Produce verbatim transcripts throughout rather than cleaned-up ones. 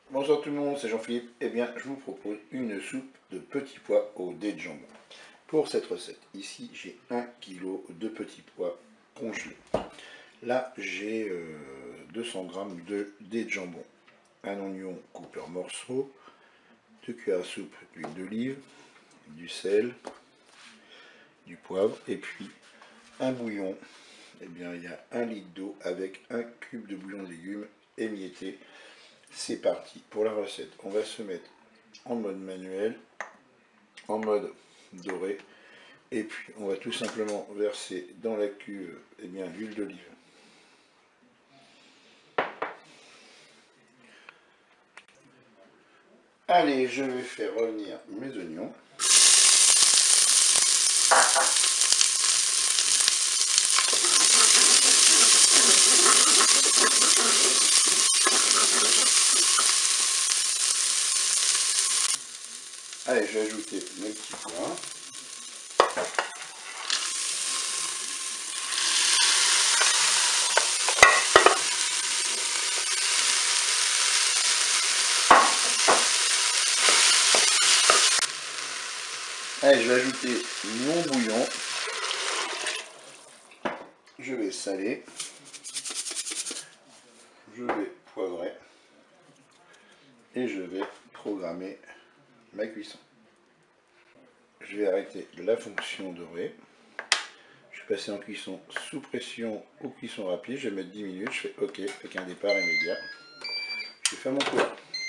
Bonsoir tout le monde, c'est Jean-Philippe. Eh bien, je vous propose une soupe de petits pois au dés de jambon. Pour cette recette, ici j'ai un kilo de petits pois congelés. Là, j'ai euh, deux cents grammes de dés de jambon, un oignon coupé en morceaux, deux cuillères à soupe d'huile d'olive, du sel, du poivre et puis un bouillon. Eh bien, il y a un litre d'eau avec un cube de bouillon de légumes émietté. C'est parti pour la recette. On va se mettre en mode manuel, en mode doré, et puis on va tout simplement verser dans la cuve eh bien l'huile d'olive. Allez, je vais faire revenir mes oignons. Allez, je vais ajouter mes petits pois. Allez, je vais ajouter mon bouillon. Je vais saler. Je vais poivrer. Et je vais programmer ma cuisson. Je vais arrêter la fonction dorée. Je vais passer en cuisson sous pression ou cuisson rapide. Je vais mettre dix minutes. Je fais OK avec un départ immédiat. Je vais faire mon tour.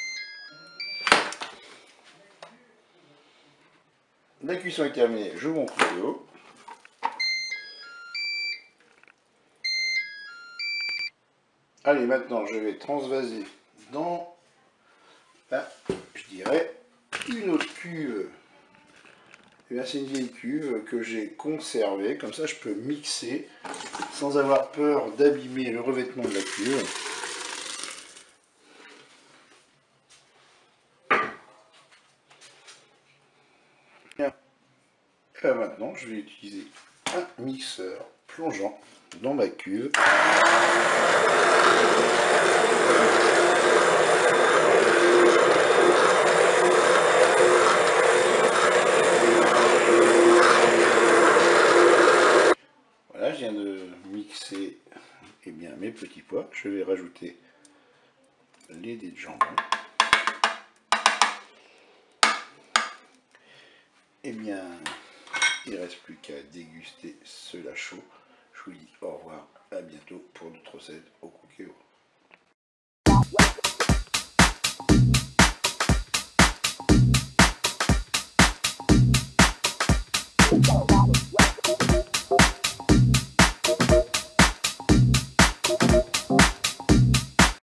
La cuisson est terminée. J'ouvre mon couteau. Allez, maintenant je vais transvaser dans, ben, je dirais, une autre cuve. Et bien, c'est une vieille cuve que j'ai conservée. Comme ça, je peux mixer sans avoir peur d'abîmer le revêtement de la cuve. Et ben maintenant, je vais utiliser un mixeur plongeant dans ma cuve. Voilà, je viens de mixer eh bien, mes petits pois. Je vais rajouter les dés de jambon. Eh bien, il ne reste plus qu'à déguster cela chaud. Je vous dis au revoir, à bientôt pour d'autres recettes au Cookéo.